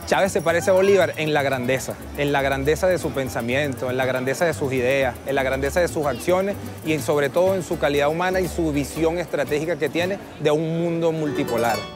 Chávez se parece a Bolívar en la grandeza de su pensamiento, en la grandeza de sus ideas, en la grandeza de sus acciones y sobre todo en su calidad humana y su visión estratégica que tiene de un mundo multipolar.